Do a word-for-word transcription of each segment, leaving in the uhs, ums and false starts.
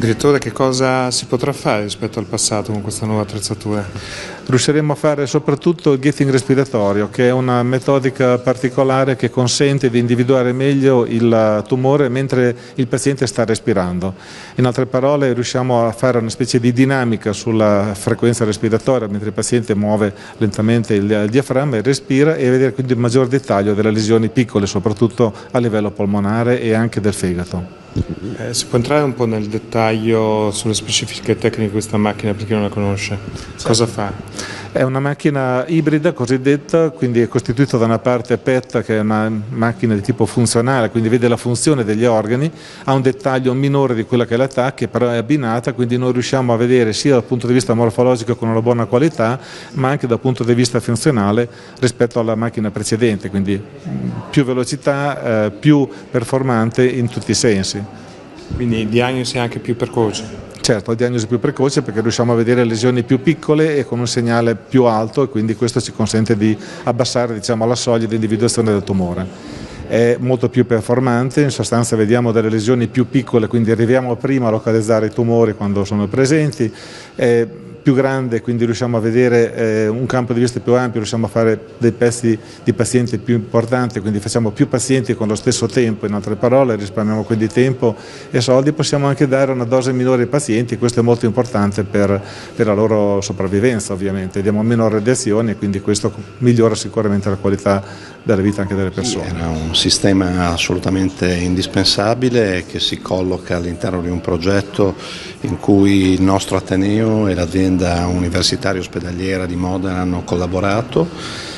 Direttore, che cosa si potrà fare rispetto al passato con questa nuova attrezzatura? Riusciremo a fare soprattutto il gating respiratorio, che è una metodica particolare che consente di individuare meglio il tumore mentre il paziente sta respirando. In altre parole, riusciamo a fare una specie di dinamica sulla frequenza respiratoria mentre il paziente muove lentamente il diaframma e respira, e vedere quindi il maggior dettaglio delle lesioni piccole, soprattutto a livello polmonare e anche del fegato. Eh, si può entrare un po' nel dettaglio sulle specifiche tecniche di questa macchina per chi non la conosce? Certo. Cosa fa? È una macchina ibrida cosiddetta, quindi è costituita da una parte P E T, che è una macchina di tipo funzionale, quindi vede la funzione degli organi, ha un dettaglio minore di quella che è la T A C, che però è abbinata, quindi noi riusciamo a vedere sia dal punto di vista morfologico con una buona qualità, ma anche dal punto di vista funzionale rispetto alla macchina precedente, quindi più velocità, eh, più performante in tutti i sensi. Quindi diagnosi anche più precoce? Certo, la diagnosi più precoce, perché riusciamo a vedere lesioni più piccole e con un segnale più alto, e quindi questo ci consente di abbassare, diciamo, la soglia di individuazione del tumore. È molto più performante, in sostanza vediamo delle lesioni più piccole, quindi arriviamo prima a localizzare i tumori quando sono presenti. È più grande, quindi riusciamo a vedere eh, un campo di vista più ampio, riusciamo a fare dei pezzi di pazienti più importanti, quindi facciamo più pazienti con lo stesso tempo, in altre parole risparmiamo quindi tempo e soldi. Possiamo anche dare una dose minore ai pazienti, questo è molto importante per, per la loro sopravvivenza, ovviamente, diamo meno radiazioni e quindi questo migliora sicuramente la qualità della vita anche delle persone. Era un sistema assolutamente indispensabile che si colloca all'interno di un progetto in cui il nostro Ateneo e l'azienda universitaria ospedaliera di Modena hanno collaborato.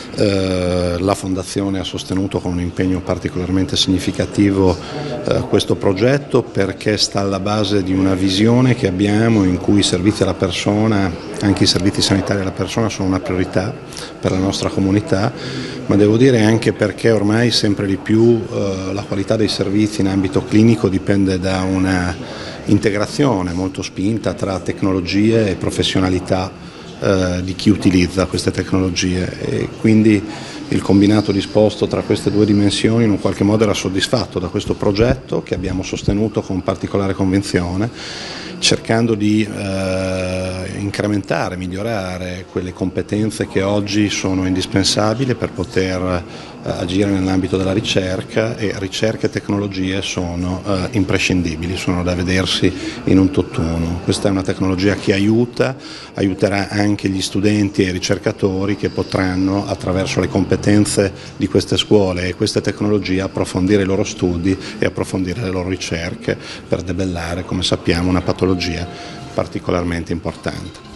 Eh, la Fondazione ha sostenuto con un impegno particolarmente significativo eh, questo progetto, perché sta alla base di una visione che abbiamo in cui i servizi alla persona, anche i servizi sanitari alla persona, sono una priorità per la nostra comunità, ma devo dire anche perché ormai sempre di più eh, la qualità dei servizi in ambito clinico dipende da una integrazione molto spinta tra tecnologie e professionalità eh, di chi utilizza queste tecnologie, e quindi il combinato disposto tra queste due dimensioni in un qualche modo era soddisfatto da questo progetto che abbiamo sostenuto con particolare convinzione, cercando di eh, incrementare, migliorare quelle competenze che oggi sono indispensabili per poter eh, agire nell'ambito della ricerca, e ricerca e tecnologie sono eh, imprescindibili, sono da vedersi in un tutt'uno. Questa è una tecnologia che aiuta, aiuterà anche gli studenti e i ricercatori che potranno, attraverso le competenze di queste scuole e queste tecnologie, approfondire i loro studi e approfondire le loro ricerche per debellare, come sappiamo, una patologia particolarmente importante.